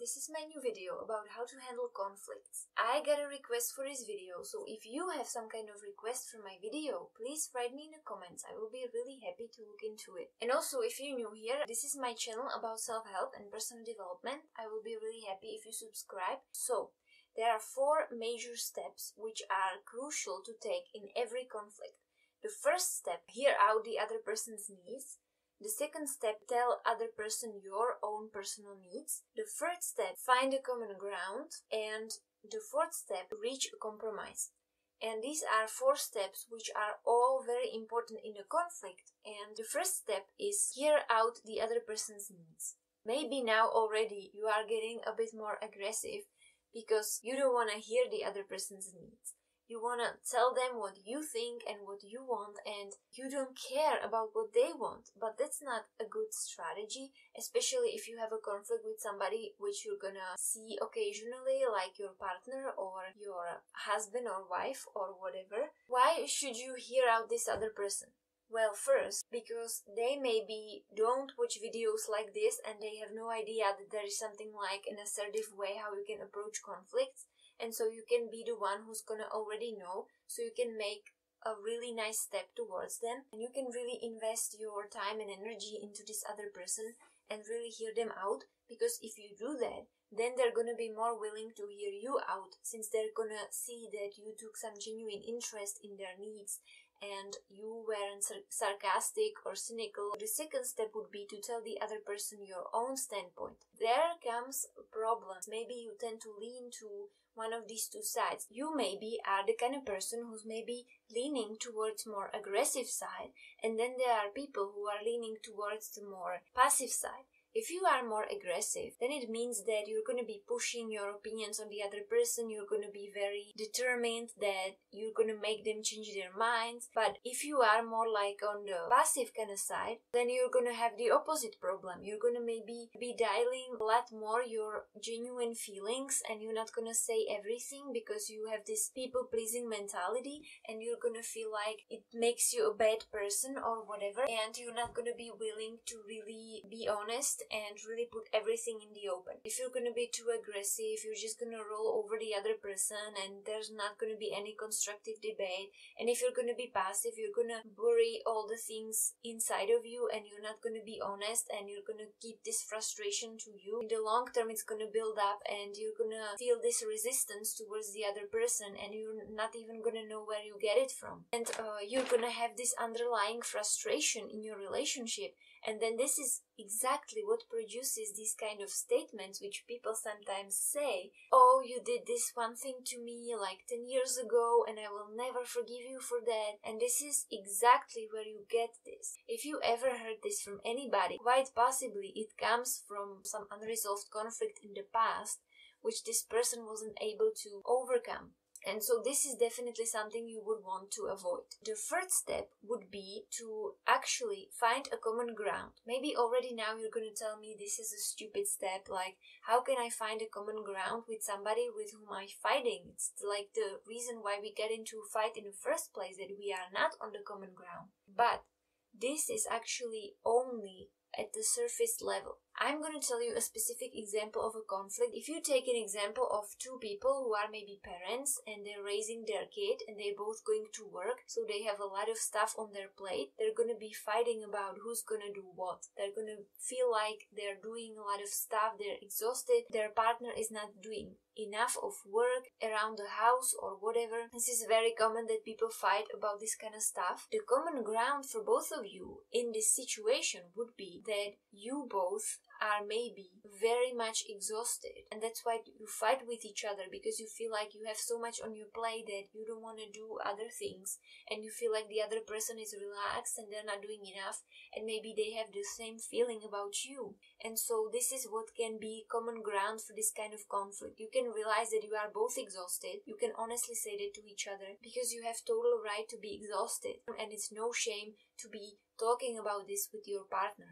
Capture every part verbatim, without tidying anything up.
this is my new video about how to handle conflicts. I got a request for this video, so if you have some kind of request for my video, please write me in the comments. I will be really happy to look into it. And also, if you're new here, this is my channel about self-help and personal development. I will be really happy if you subscribe. So, there are four major steps which are crucial to take in every conflict. The first step, hear out the other person's needs. The second step, tell other person your own personal needs. The third step, find a common ground. And the fourth step, reach a compromise. And these are four steps which are all very important in a conflict. And the first step is hear out the other person's needs. Maybe now already you are getting a bit more aggressive because you don't want to hear the other person's needs. You want to tell them what you think and what you want, and you don't care about what they want. But that's not a good strategy, especially if you have a conflict with somebody which you're gonna see occasionally, like your partner or your husband or wife or whatever. Why should you hear out this other person? Well, first, because they maybe don't watch videos like this and they have no idea that there is something like an assertive way how you can approach conflicts. And so you can be the one who's gonna already know, so you can make a really nice step towards them. And you can really invest your time and energy into this other person and really hear them out. Because if you do that, then they're gonna be more willing to hear you out, since they're gonna see that you took some genuine interest in their needs and you weren't sar- sarcastic or cynical. The second step would be to tell the other person your own standpoint. There comes problems. Maybe you tend to lean to one of these two sides. You maybe are the kind of person who's maybe leaning towards more aggressive side, and then there are people who are leaning towards the more passive side. If you are more aggressive, then it means that you're going to be pushing your opinions on the other person, you're going to be very determined that you're going to make them change their minds. But if you are more like on the passive kind of side, then you're going to have the opposite problem. You're going to maybe be dialing a lot more your genuine feelings, and you're not going to say everything because you have this people-pleasing mentality, and you're going to feel like it makes you a bad person or whatever, and you're not going to be willing to really be honest and really put everything in the open. If you're gonna be too aggressive, you're just gonna roll over the other person and there's not gonna be any constructive debate. And if you're gonna be passive, you're gonna bury all the things inside of you and you're not gonna be honest, and you're gonna keep this frustration to you. In the long term, it's gonna build up and you're gonna feel this resistance towards the other person, and you're not even gonna know where you get it from. And uh, you're gonna have this underlying frustration in your relationship. And then this is exactly what produces these kind of statements which people sometimes say. Oh, you did this one thing to me like ten years ago and I will never forgive you for that. And this is exactly where you get this. If you ever heard this from anybody, quite possibly it comes from some unresolved conflict in the past which this person wasn't able to overcome. And so this is definitely something you would want to avoid. The third step would be to actually find a common ground. Maybe already now you're going to tell me this is a stupid step, like how can I find a common ground with somebody with whom I'm fighting? It's like the reason why we get into a fight in the first place, that we are not on the common ground. But this is actually only at the surface level. I'm going to tell you a specific example of a conflict. If you take an example of two people who are maybe parents and they're raising their kid and they're both going to work, so they have a lot of stuff on their plate, they're going to be fighting about who's going to do what. They're going to feel like they're doing a lot of stuff, they're exhausted, their partner is not doing enough of work around the house or whatever. This is very common that people fight about this kind of stuff. The common ground for both of you in this situation would be that you both are maybe very much exhausted, and that's why you fight with each other, because you feel like you have so much on your plate that you don't want to do other things, and you feel like the other person is relaxed and they're not doing enough, and maybe they have the same feeling about you. And so this is what can be common ground for this kind of conflict. You can realize that you are both exhausted. You can honestly say that to each other because you have total right to be exhausted, and it's no shame to be talking about this with your partner.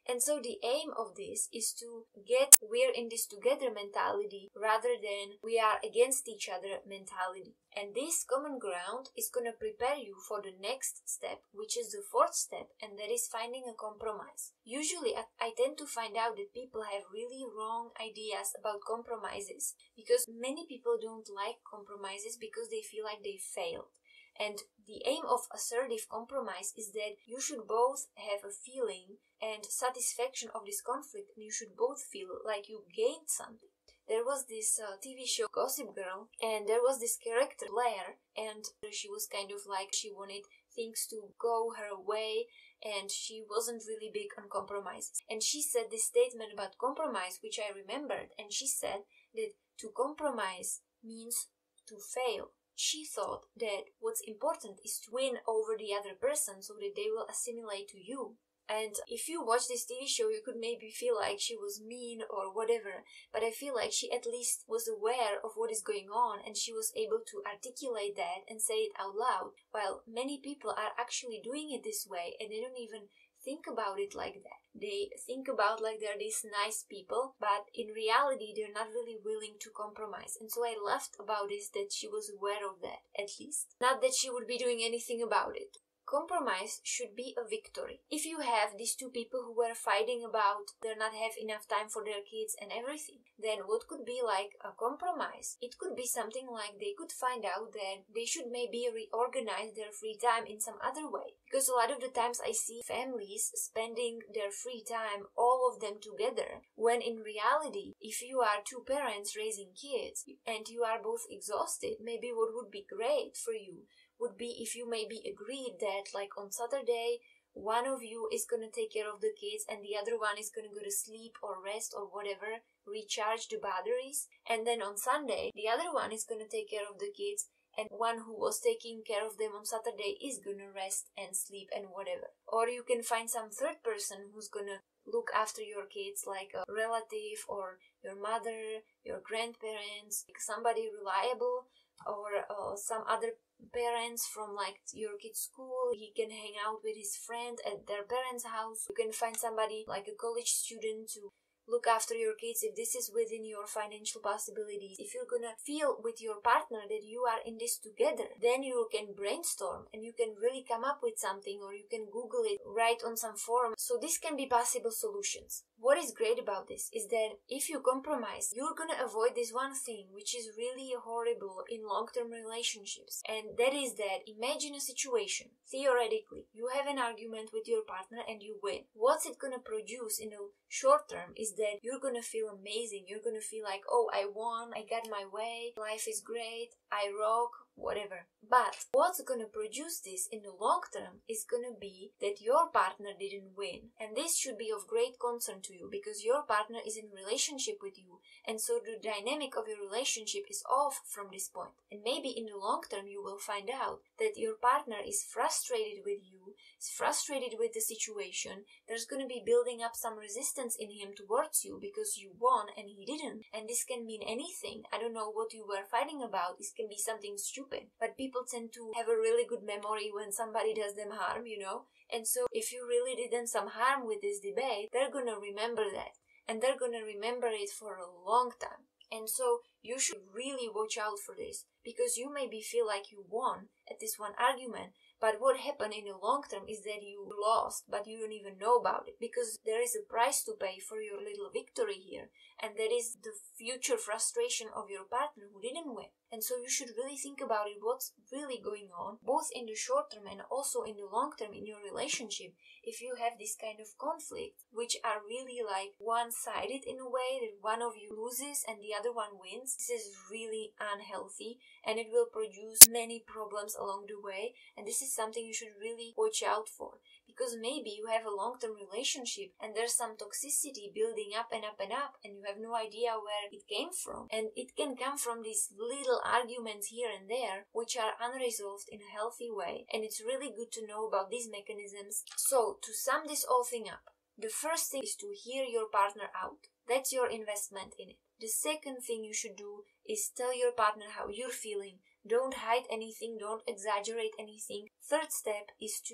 And so the aim of this is to get we're in this together mentality rather than we are against each other mentality. And this common ground is going to prepare you for the next step, which is the fourth step, and that is finding a compromise. Usually I, I tend to find out that people have really wrong ideas about compromises, because many people don't like compromises because they feel like they failed. And the aim of assertive compromise is that you should both have a feeling and satisfaction of this conflict, and you should both feel like you gained something. There was this uh, T V show Gossip Girl, and there was this character Blair, and she was kind of like she wanted things to go her way, and she wasn't really big on compromises. And she said this statement about compromise, which I remembered, and she said that to compromise means to fail. She thought that what's important is to win over the other person so that they will assimilate to you. And if you watch this T V show, you could maybe feel like she was mean or whatever, but I feel like she at least was aware of what is going on, and she was able to articulate that and say it out loud, while many people are actually doing it this way and they don't even think about it like that. They think about like they're these nice people, but in reality they're not really willing to compromise. And so I laughed about this, that she was aware of that, at least. Not that she would be doing anything about it. Compromise should be a victory. If you have these two people who were fighting about they not have enough time for their kids and everything, then what could be like a compromise? It could be something like they could find out that they should maybe reorganize their free time in some other way. Because a lot of the times I see families spending their free time, all of them together, when in reality, if you are two parents raising kids and you are both exhausted, maybe what would be great for you would be if you maybe agreed that like on Saturday one of you is going to take care of the kids and the other one is going to go to sleep or rest or whatever, recharge the batteries, and then on Sunday the other one is going to take care of the kids, and one who was taking care of them on Saturday is going to rest and sleep and whatever. Or you can find some third person who's going to look after your kids, like a relative or your mother, your grandparents, like somebody reliable, or uh, some other parents from like your kid's school. He can hang out with his friend at their parents' house. You can find somebody like a college student to look after your kids if this is within your financial possibilities. If you're gonna feel with your partner that you are in this together, then you can brainstorm and you can really come up with something, or you can Google it, write on some forum. So this can be possible solutions. What is great about this is that if you compromise, you're gonna avoid this one thing which is really horrible in long-term relationships, and that is that imagine a situation, theoretically, you have an argument with your partner and you win. What's it gonna produce in the short term is that you're gonna feel amazing. You're gonna feel like, oh, I won, I got my way, life is great, I rock, whatever. But what's gonna produce this in the long term is gonna be that your partner didn't win. And this should be of great concern to you, because your partner is in relationship with you, and so the dynamic of your relationship is off from this point. And maybe in the long term you will find out that your partner is frustrated with you, is frustrated with the situation. There's gonna be building up some resistance in him towards you because you won and he didn't. And this can mean anything. I don't know what you were fighting about. This can be something stupid. But people tend to have a really good memory when somebody does them harm, you know. And so if you really did them some harm with this debate, they're gonna remember that. And they're gonna remember it for a long time. And so you should really watch out for this, because you maybe feel like you won at this one argument, but what happened in the long term is that you lost, but you don't even know about it, because there is a price to pay for your little victory here, and that is the future frustration of your partner who didn't win. And so you should really think about it, what's really going on, both in the short term and also in the long term in your relationship. If you have this kind of conflict, which are really like one-sided in a way, that one of you loses and the other one wins, this is really unhealthy, and it will produce many problems along the way. And this is something you should really watch out for, because maybe you have a long-term relationship and there's some toxicity building up and up and up, and you have no idea where it came from. And it can come from these little arguments here and there, which are unresolved in a healthy way. And it's really good to know about these mechanisms. So, to sum this whole thing up, the first thing is to hear your partner out. That's your investment in it. The second thing you should do is tell your partner how you're feeling. Don't hide anything, don't exaggerate anything. Third step is to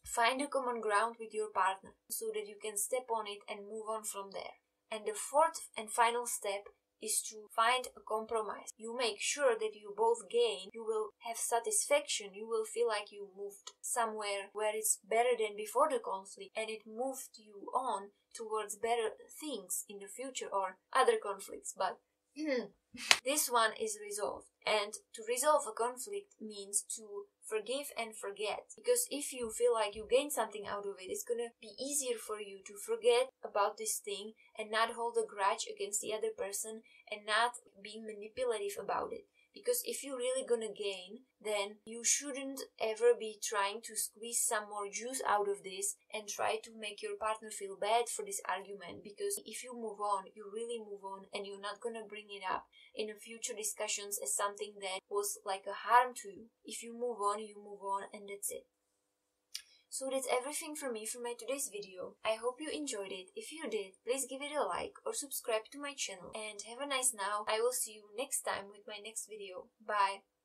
find a common ground with your partner so that you can step on it and move on from there. And the fourth and final step is to find a compromise. You make sure that you both gain, you will have satisfaction, you will feel like you moved somewhere where it's better than before the conflict, and it moved you on towards better things in the future or other conflicts. But this one is resolved. And to resolve a conflict means to forgive and forget. Because if you feel like you gain something out of it, it's gonna be easier for you to forget about this thing and not hold a grudge against the other person and not being manipulative about it. Because if you're really gonna gain, then you shouldn't ever be trying to squeeze some more juice out of this and try to make your partner feel bad for this argument. Because if you move on, you really move on, and you're not gonna bring it up in the future discussions as something that was like a harm to you. If you move on, you move on, and that's it. So that's everything from me for my today's video. I hope you enjoyed it. If you did, please give it a like or subscribe to my channel. And have a nice now. I will see you next time with my next video. Bye.